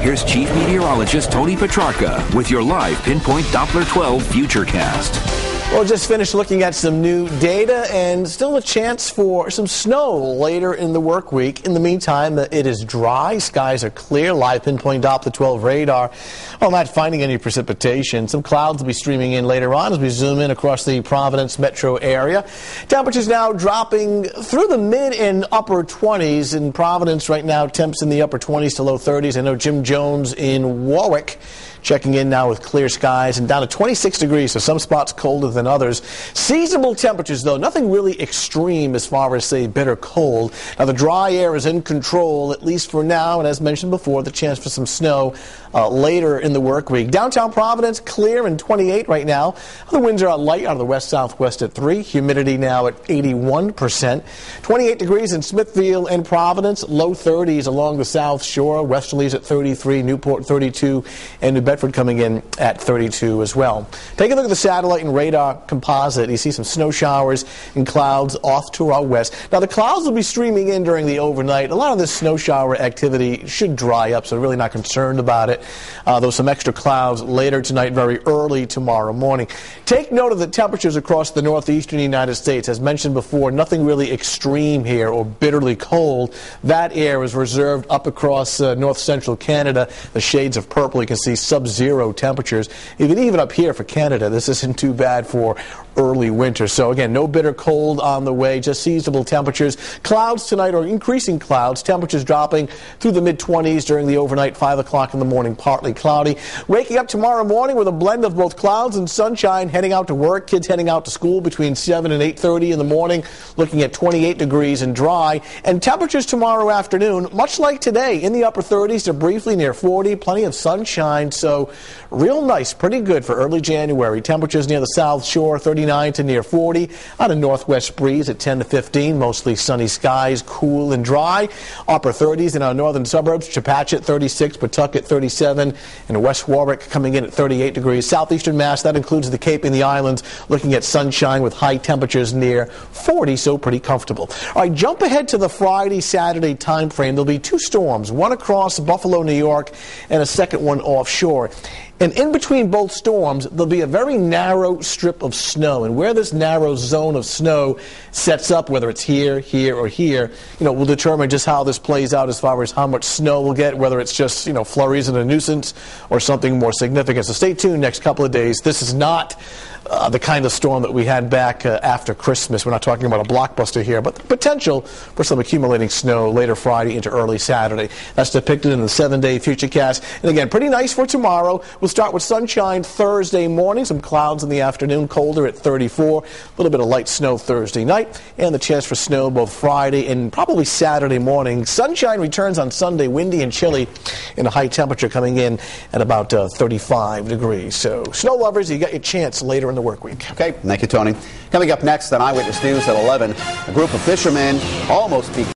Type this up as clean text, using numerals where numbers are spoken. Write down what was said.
here's Chief Meteorologist Tony Petrarca with your live Pinpoint Doppler 12 Futurecast. Well, just finished looking at some new data and still a chance for some snow later in the work week. In the meantime, it is dry. Skies are clear. Live Pinpoint Doppler 12 radar. Well, not finding any precipitation. Some clouds will be streaming in later on as we zoom in across the Providence metro area. Temperatures now dropping through the mid and upper 20s. In Providence right now, temps in the upper 20s to low 30s. I know Jim Jones in Warwick checking in now with clear skies and down to 26 degrees, so some spots colder than others. Seasonable temperatures, though, nothing really extreme as far as, say, bitter cold. Now, the dry air is in control, at least for now, and as mentioned before, the chance for some snow later in the work week. Downtown Providence, clear and 28 right now. The winds are light out of the west-southwest at 3. Humidity now at 81%. 28 degrees in Smithfield and Providence. Low 30s along the South Shore. Westerlies at 33. Newport 32. And New Bedford coming in at 32 as well. Take a look at the satellite and radar composite. You see some snow showers and clouds off to our west. Now, the clouds will be streaming in during the overnight. A lot of this snow shower activity should dry up, so really not concerned about it. Though some extra clouds later tonight, very early tomorrow morning. Take note of the temperatures across the northeastern United States. As mentioned before, nothing really extreme here or bitterly cold. That air is reserved up across north central Canada. The shades of purple, you can see sub-zero temperatures. Even up here for Canada, this isn't too bad for early winter. So again, no bitter cold on the way, just seasonable temperatures. Clouds tonight, or increasing clouds, temperatures dropping through the mid-20s during the overnight, 5 o'clock in the morning, partly cloudy. Waking up tomorrow morning with a blend of both clouds and sunshine, heading out to work, kids heading out to school between 7 and 8:30 in the morning, looking at 28 degrees and dry. And temperatures tomorrow afternoon, much like today, in the upper 30s to briefly near 40, plenty of sunshine, so real nice, pretty good for early January. Temperatures near the South Shore, 39 to near 40. Out of northwest breeze at 10 to 15, mostly sunny skies, cool and dry. Upper 30s in our northern suburbs, Chepachet 36, Pawtucket 37, and West Warwick coming in at 38 degrees. Southeastern Mass, that includes the Cape and the islands, looking at sunshine with high temperatures near 40, so pretty comfortable. All right, jump ahead to the Friday, Saturday time frame. There'll be two storms, one across Buffalo, New York, and a second one offshore. And in between both storms, there'll be a very narrow strip of snow. And where this narrow zone of snow sets up, whether it's here, here, or here, will determine just how this plays out as far as how much snow we'll get, whether it's just, flurries and a nuisance or something more significant. So stay tuned next couple of days. This is not the kind of storm that we had back after Christmas. We're not talking about a blockbuster here, but the potential for some accumulating snow later Friday into early Saturday. That's depicted in the 7-day Futurecast. And again, pretty nice for tomorrow. We'll start with sunshine Thursday morning, some clouds in the afternoon, colder at 34, a little bit of light snow Thursday night, and the chance for snow both Friday and probably Saturday morning. Sunshine returns on Sunday, windy and chilly, and a high temperature coming in at about 35 degrees. So, snow lovers, you got your chance later in the work week. Okay, thank you, Tony. Coming up next on Eyewitness News at 11, a group of fishermen almost became